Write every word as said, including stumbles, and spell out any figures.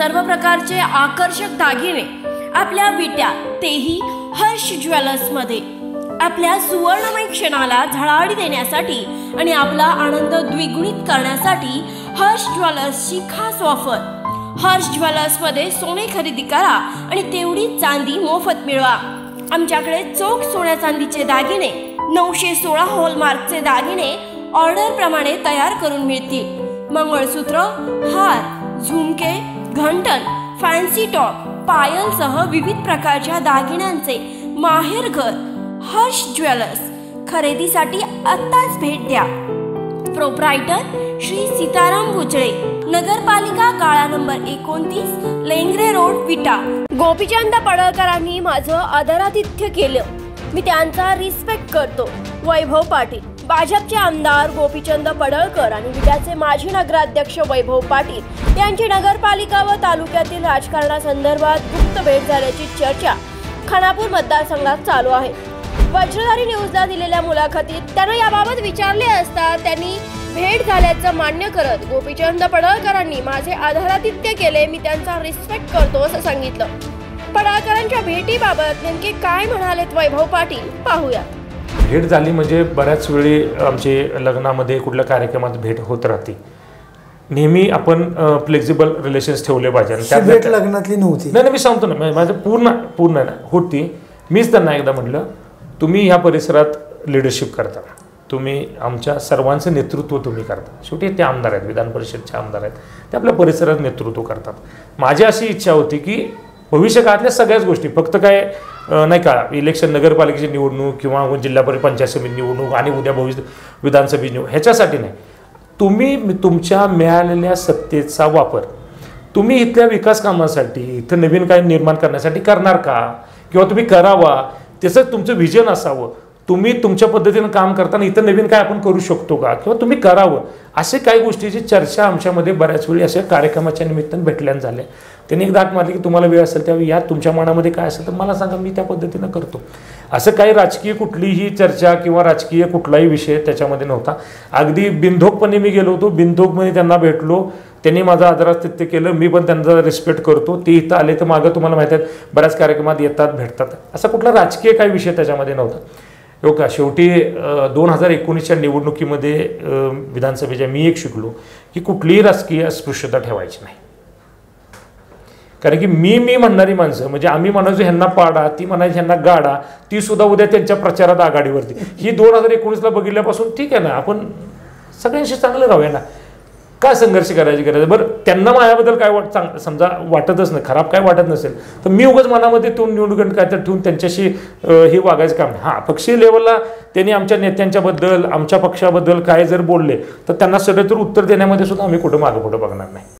सर्व प्रकारचे आकर्षक दागिने आपल्या विट्या, तेही हर्ष ज्वेलर्समध्ये। आपल्या सुवर्णमय क्षणाला झळाळी देण्यासाठी आणि आपला आनंद द्विगुणित करण्यासाठी हर्ष ज्वेलर्सची खास ऑफर। हर्ष ज्वेलर्समध्ये सोने खरेदी करा आणि तेवढी चांदी मोफत मिळवा। आमच्याकडे चोख सोन्या चांदीचे दागिने, नऊशे सोळा हॉलमार्कचे दागिने ऑर्डर प्रमाणे तयार करून मिळतील। मंगळसूत्र, हार, झुमके, घंटन, फॅन्सी टॉप, पायलसह विविध प्रकारच्या दागिन्यांचे माहेरघर हर्ष ज्वेलर्स। खरेदीसाठी आत्ताच भेट द्या। प्रोप्रायटर श्री सीताराम बुचळे, नगरपालिका गाळा नंबर एकोणतीस, लेंगरे रोड, विटा। गोपीचंद पडळकरांनी माझं आदरातिथ्य केलं, मी त्यांचा रिस्पेक्ट करतो। वैभव पाटील, भाजपचे आमदार गोपीचंद पडळकर आणि विट्याचे माजी नगराध्यक्ष वैभव पाटील यांची नगरपालिका व तालुक्यातील राजकारणासंदर्भात गुप्त भेट झाल्याची चर्चा खानापूर मतदारसंघात चालू आहे। वज्रधारी न्यूजला दिलेल्या मुलाखतीत त्यांना याबाबत विचारले असता त्यांनी भेट झाल्याचं मान्य करत गोपीचंद पडळकरांनी माझे आदरातिथ्य केले, मी त्यांचा रिस्पेक्ट करतो असं सांगितलं। पडळकरांच्या भेटीबाबत नेमके काय म्हणालेत वैभव पाटील, पाहूया। भेट झाली म्हणजे बऱ्याच वेळी आमचे लग्नामध्ये कुठल्या कार्यक्रमात भेट होत राहते। नेहमी आपण फ्लेक्झिबल रिलेशन्स ठेवले पाहिजे आणि त्यात भेट लग्नातली नव्हती। नाही मी सांगतो ना, माझं पूर्ण पूर्ण ना होती। मीच त्यांना एकदा म्हटलं, तुम्ही ह्या परिसरात लिडरशिप करता, तुम्ही आमच्या सर्वांचं नेतृत्व तुम्ही करता। शेवटी ते आमदार आहेत, विधान परिषदचे आमदार आहेत, ते आपल्या परिसरात नेतृत्व करतात। माझी अशी इच्छा होती की भविष्यकाळातल्या सगळ्याच गोष्टी, फक्त काय नाही का इलेक्शन, नगरपालिकेची निवडणूक किंवा जिल्हा परिषद पंचायत समिती निवडणूक आणि उद्या भविष्य विधानसभेची निवडणूक ह्याच्यासाठी नाही, तुम्ही तुमच्या मिळालेल्या सत्तेचा वापर तुम्ही इथल्या विकास कामासाठी, इथं नवीन काय निर्माण करण्यासाठी करणार का, किंवा तुम्ही करावा, त्याचं तुमचं व्हिजन असावं। तुम्ही तुमच्या पद्धतीनं काम करताना इथं नवीन काय आपण करू शकतो का, किंवा तुम्ही करावं, असे काही गोष्टीची चर्चा आमच्यामध्ये बऱ्याच वेळी अशा कार्यक्रमाच्या निमित्तानं भेटल्यान झाल्या। त्यांनी एक दाट मारली की तुम्हाला वेळ असेल त्यावेळी या, तुमच्या मनामध्ये काय असेल तर मला सांगा, मी त्या पद्धतीनं करतो। असं काही राजकीय कुठलीही चर्चा किंवा राजकीय कुठलाही विषय त्याच्यामध्ये नव्हता। अगदी बिनधोकपणे मी गेलो होतो, बिनधोकपणे त्यांना भेटलो, त्यांनी माझं आदरातिथ्य केलं, मी पण त्यांचा रिस्पेक्ट करतो। ते इथं आले तर मागं तुम्हाला माहीत आहे बऱ्याच कार्यक्रमात येतात, भेटतात, असा कुठला राजकीय काही विषय त्याच्यामध्ये नव्हता। हो का, शेवटी दोन हजार एकोणीसच्या निवडणुकीमध्ये विधानसभेच्या मी एक शिकलो की कुठलीही राजकीय अस्पृश्यता ठेवायची नाही। कारण की मी मी म्हणणारी माणसं, म्हणजे आम्ही म्हणायचो ह्यांना पाडा, ती म्हणायची ह्यांना गाडा, ती सुद्धा उद्या त्यांच्या प्रचारात आघाडीवरती। ही दोन हजार एकोणीसला बघितल्यापासून ठीक आहे ना, आपण सगळ्यांशी चांगलं राहूया ना, काय संघर्ष करायची गरज। बरं त्यांना माझ्याबद्दल काय वाट चांग समजा वाटतच नाही, खराब काय वाटत नसेल तर मी उगाच मनामध्ये तो निवडणूक काय तर ठेवून त्यांच्याशी हे वागायचं काम नाही। हां, पक्षीय लेवलला त्यांनी आमच्या नेत्यांच्याबद्दल, आमच्या पक्षाबद्दल काय जर बोलले तर त्यांना सगळं तर उत्तर देण्यामध्ये सुद्धा आम्ही कुठं मागं पुढं बघणार नाही।